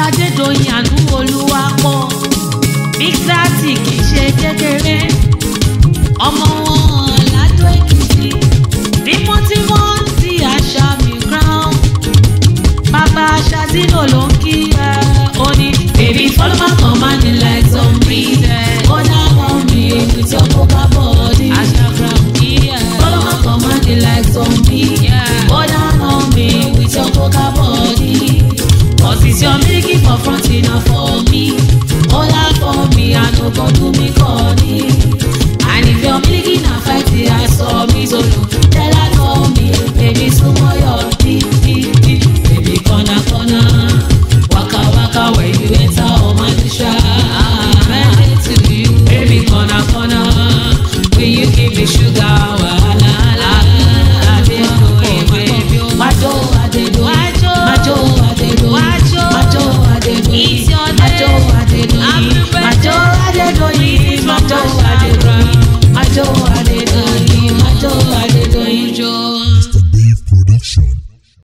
Adédoyin Àánú Olúwapọ̀ Big Daddy kì í ṣe kékeré ọmọ wọn l'Adó Èkìtì tímọ́tímọ́ tí àṣà mi crown bàbá Ṣadínò ló ń kí ẹ ó ní. Baby follow my command like zombie go down on me with your coca body. Àṣà crown follow my command like zombie go down on me with your coca body. Cause it's your milky for front enough for me. Hold out for me, I no go do me corny. And if your milky na fight, I saw me so look.